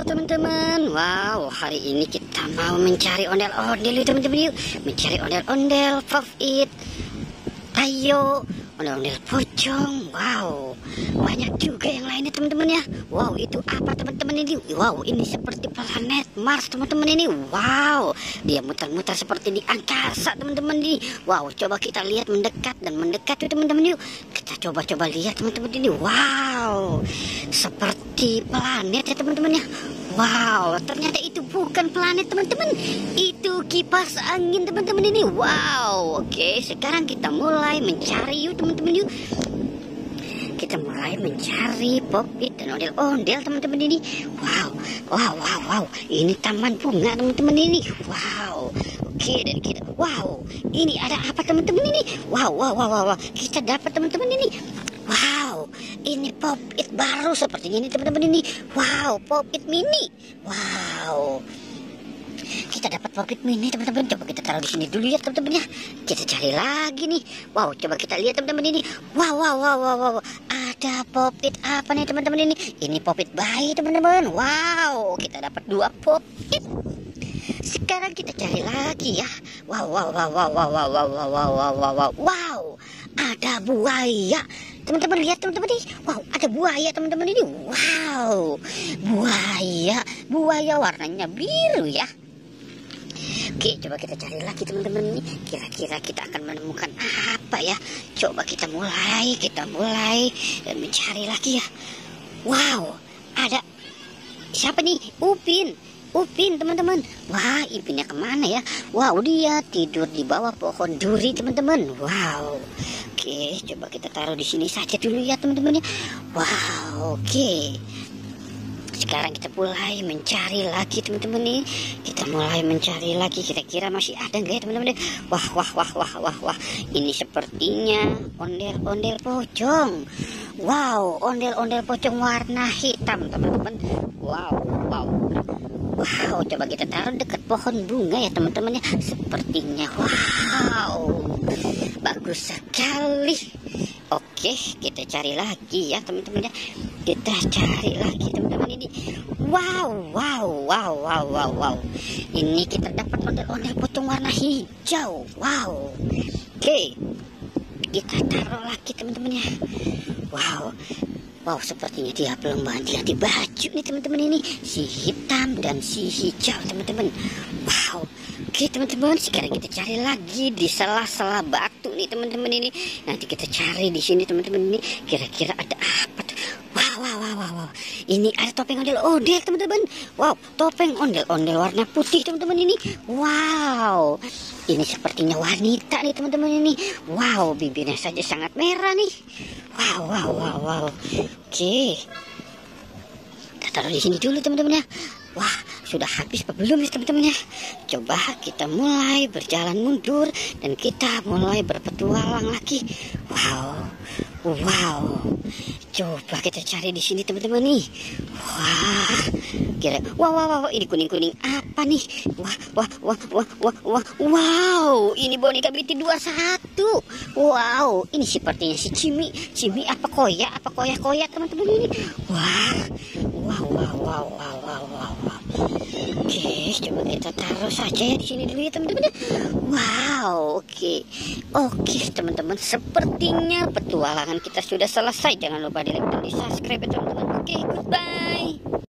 teman-teman. Wow, hari ini kita mau mencari ondel-ondel yuk teman-teman, yuk. Mencari ondel-ondel, pop it, tayo, ondel-ondel pocong. Wow, banyak juga yang lainnya teman-teman ya. Wow, itu apa teman-teman ini? Wow, ini seperti planet Mars teman-teman ini. Wow, dia muter-muter seperti di angkasa teman-teman ini. Wow, coba kita lihat mendekat dan mendekat yuk teman-teman, yuk. Kita coba-coba lihat teman-teman ini. Wow, seperti planet ya teman-teman ya. Wow, ternyata itu bukan planet teman-teman, itu kipas angin teman-teman ini. Wow, oke, sekarang kita mulai mencari yuk teman-teman, yuk. Kita mulai mencari pop it dan ondel-ondel teman-teman ini. Wow, wow, wow, wow, ini taman bunga teman-teman ini. Wow, oke, dan kita, wow, ini ada apa teman-teman ini? Wow, wow, wow, wow, wow, kita dapat teman-teman ini. Wow, ini pop it baru sepertinya ini teman-teman ini. Wow, pop it mini. Wow, kita dapat pop it mini teman-teman. Coba kita taruh di sini dulu ya teman-teman ya. Kita cari lagi nih. Wow, coba kita lihat teman-teman ini. Wow, wow, wow, wow, wow. Ada pop it apa nih teman-teman ini? Ini pop it bayi teman-teman. Wow, kita dapat 2 pop it. Sekarang kita cari lagi ya. Wow, wow, wow, wow, wow, wow, wow, wow, wow, wow, wow, wow. Ada buaya. Teman-teman lihat teman-teman ini. Wow, ada buaya teman-teman ini. Wow, buaya warnanya biru ya. Oke, coba kita cari lagi teman-teman ini. Kira-kira kita akan menemukan apa ya? Coba kita mulai dan mencari lagi ya. Wow, ada siapa nih? Upin teman-teman. Wah, Upinnya kemana ya? Wow, dia tidur di bawah pohon duri teman-teman. Wow. Oke, coba kita taruh di sini saja dulu ya teman-teman ya. Wow, oke. Sekarang kita mulai mencari lagi teman-teman nih. Kita mulai mencari lagi, kira-kira masih ada nggak ya teman-teman? Wah, wah, wah, wah, wah, wah. Ini sepertinya ondel-ondel pocong. Wow, ondel-ondel pocong warna hitam teman-teman. Wow, wow. Wow, coba kita taruh dekat pohon bunga ya teman-teman ya. Sepertinya wow, bagus sekali. Oke, kita cari lagi ya teman-teman ya. Kita cari lagi teman-teman ini. Wow, wow, wow, wow, wow, wow. Ini kita dapat ondel-ondel pocong warna hijau. Wow. Oke, kita taruh lagi teman-teman ya. Wow. Wow, sepertinya dia belum ganti baju nih teman-teman ini. Si hitam dan si hijau teman-teman. Wow. Oke teman-teman, sekarang kita cari lagi di sela-sela batu nih teman-teman ini. Nanti kita cari di sini teman-teman ini. Kira-kira ada apa? Wow, wow, wow, wow, wow. Ini ada topeng ondel-ondel teman-teman. Wow, topeng ondel-ondel warna putih teman-teman ini. Wow. Ini sepertinya wanita nih teman-teman ini. Wow, bibirnya saja sangat merah nih. Wow, wow, wow, wow. Oke. Kita taruh di sini dulu teman-teman ya. Wah, sudah habis apa belum ya teman-teman ya? Coba kita mulai berjalan mundur dan kita mulai berpetualang lagi. Wow. Wow. Coba kita cari di sini teman-teman nih. Wah. Wow, ini kuning-kuning apa nih? Wah. Wow, ini boneka BT21. Wow, ini sepertinya si Cimi apa koya teman-teman ini. Wah. Wow. Oke, coba kita taruh saja ya di sini dulu ya teman-teman. Wow, oke teman-teman, sepertinya petualangan kita sudah selesai. Jangan lupa di like dan di subscribe ya teman-teman. Oke, goodbye.